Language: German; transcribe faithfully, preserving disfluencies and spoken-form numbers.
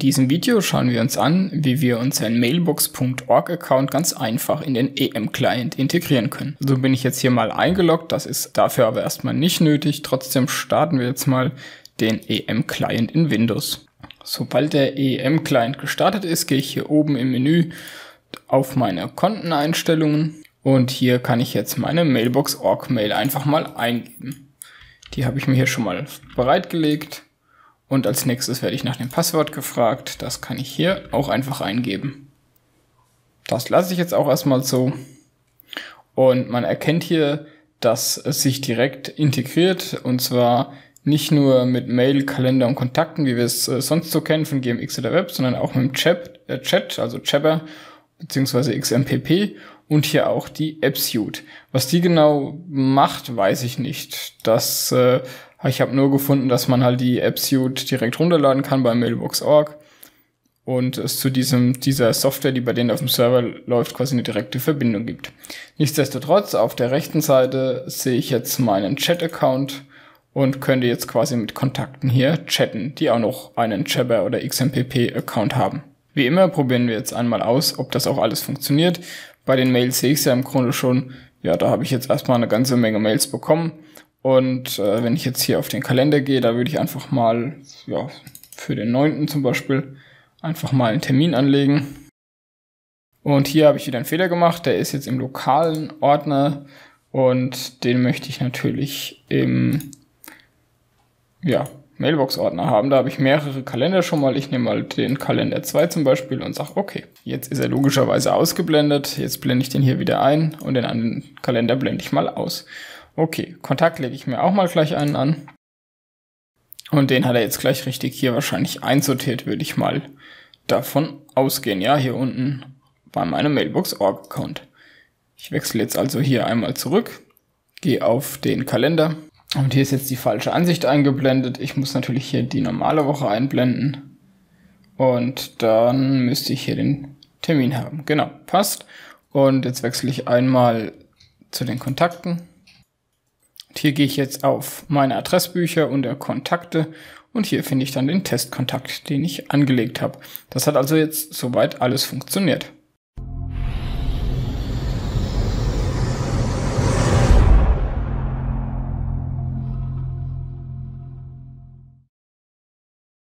In diesem Video schauen wir uns an, wie wir unseren Mailbox Punkt org Account ganz einfach in den E M-Client integrieren können. So bin ich jetzt hier mal eingeloggt, das ist dafür aber erstmal nicht nötig. Trotzdem starten wir jetzt mal den E M-Client in Windows. Sobald der E M-Client gestartet ist, gehe ich hier oben im Menü auf meine Konteneinstellungen und hier kann ich jetzt meine Mailbox Punkt org Mail einfach mal eingeben. Die habe ich mir hier schon mal bereitgelegt. Und als nächstes werde ich nach dem Passwort gefragt. Das kann ich hier auch einfach eingeben. Das lasse ich jetzt auch erstmal so. Und man erkennt hier, dass es sich direkt integriert. Und zwar nicht nur mit Mail, Kalender und Kontakten, wie wir es sonst so kennen von G M X oder Web, sondern auch mit dem Chat, äh Chat also Jabber bzw. X M P P. Und hier auch die App Suite. Was die genau macht, weiß ich nicht. Das äh, Ich habe nur gefunden, dass man halt die App Suite direkt runterladen kann bei Mailbox Punkt org und es zu diesem dieser Software, die bei denen auf dem Server läuft, quasi eine direkte Verbindung gibt. Nichtsdestotrotz, auf der rechten Seite sehe ich jetzt meinen Chat-Account und könnte jetzt quasi mit Kontakten hier chatten, die auch noch einen Jabber oder X M P P-Account haben. Wie immer probieren wir jetzt einmal aus, ob das auch alles funktioniert. Bei den Mails sehe ich es ja im Grunde schon, ja, da habe ich jetzt erstmal eine ganze Menge Mails bekommen. Und äh, wenn ich jetzt hier auf den Kalender gehe, da würde ich einfach mal, ja, für den neunten zum Beispiel, einfach mal einen Termin anlegen. Und hier habe ich wieder einen Fehler gemacht, der ist jetzt im lokalen Ordner und den möchte ich natürlich im, ja, Mailbox-Ordner haben. Da habe ich mehrere Kalender schon mal. Ich nehme mal den Kalender zwei zum Beispiel und sage, okay, jetzt ist er logischerweise ausgeblendet. Jetzt blende ich den hier wieder ein und den anderen Kalender blende ich mal aus. Okay, Kontakt lege ich mir auch mal gleich einen an. Und den hat er jetzt gleich richtig hier wahrscheinlich einsortiert, würde ich mal davon ausgehen. Ja, hier unten bei meinem Mailbox Punkt org Account. Ich wechsle jetzt also hier einmal zurück, gehe auf den Kalender. Und hier ist jetzt die falsche Ansicht eingeblendet. Ich muss natürlich hier die normale Woche einblenden. Und dann müsste ich hier den Termin haben. Genau, passt. Und jetzt wechsle ich einmal zu den Kontakten. Und hier gehe ich jetzt auf meine Adressbücher unter Kontakte und hier finde ich dann den Testkontakt, den ich angelegt habe. Das hat also jetzt soweit alles funktioniert.